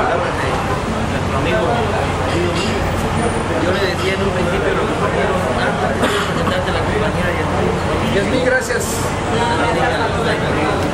palabras de nuestro amigo. Yo le decía en un principio a los compañeros, representante de la compañía y Yasmín, gracias.